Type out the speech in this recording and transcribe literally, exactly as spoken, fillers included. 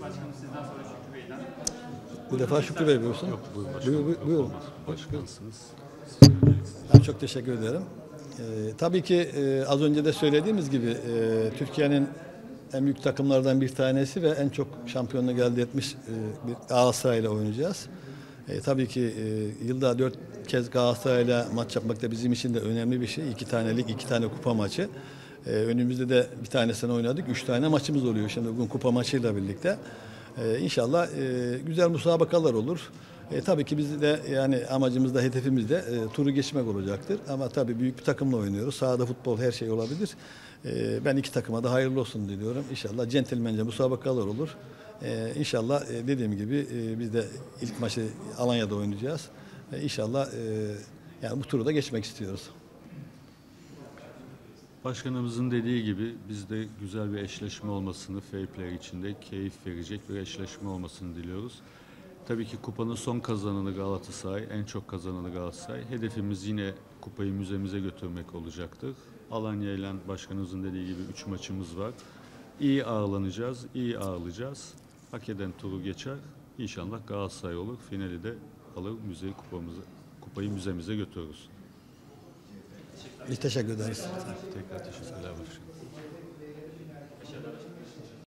Başkanım sizden sonra Şükrü Bey'den. Bu defa Şükrü Bey buyursun. Yok, buyur başkanım. Buyur, buyur, buyurun. Başkansınız. Ben çok teşekkür ederim. Ee, tabii ki e, az önce de söylediğimiz gibi e, Türkiye'nin en büyük takımlardan bir tanesi ve en çok şampiyonluğu elde etmiş e, bir Galatasaray'la oynayacağız. E, tabii ki e, yılda dört kez Galatasaray'la maç yapmak da bizim için de önemli bir şey. İki tane lig, iki tane kupa maçı. E, önümüzde de bir tanesini oynadık. Üç tane maçımız oluyor şimdi bugün kupa maçıyla birlikte. E, İnşallah e, güzel müsabakalar olur. E, tabii ki biz de yani amacımız da hedefimiz de e, turu geçmek olacaktır. Ama tabii büyük bir takımla oynuyoruz. Sahada futbol her şey olabilir. E, ben iki takıma da hayırlı olsun diliyorum. İnşallah centilmence müsabakalar olur. E, İnşallah e, dediğim gibi e, biz de ilk maçı Alanya'da oynayacağız. E, İnşallah e, yani bu turu da geçmek istiyoruz. Başkanımızın dediği gibi biz de güzel bir eşleşme olmasını, fair play içinde keyif verecek bir eşleşme olmasını diliyoruz. Tabii ki kupanın son kazananı Galatasaray, en çok kazananı Galatasaray. Hedefimiz yine kupayı müzemize götürmek olacaktır. Alanya ile başkanımızın dediği gibi üç maçımız var. İyi ağırlanacağız, iyi ağırlayacağız. Hak eden turu geçer. İnşallah Galatasaray olur. Finali de alır, müzeyi kupamızı, kupayı müzemize götürürüz. Biz teşekkür ederiz. Tekrar teşekkürler başkanım.